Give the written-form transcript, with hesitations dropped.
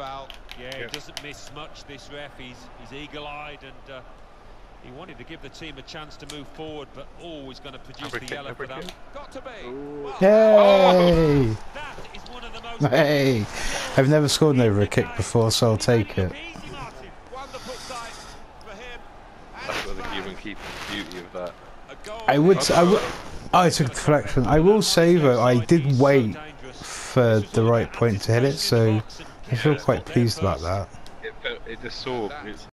foul. Yeah, he doesn't miss much, this ref. He's eagle-eyed, and he wanted to give the team a chance to move forward, but always going to produce the yellow for that. Got to be. Well, Yay! that is one of the most... Hey! I've never scored an over a kick before, so I'll take it. Wonderful sight for him. That's what the human keep the beauty of that. I took a deflection. I will say though, I did wait for the right point to hit it, so I feel quite pleased about that. It just saw.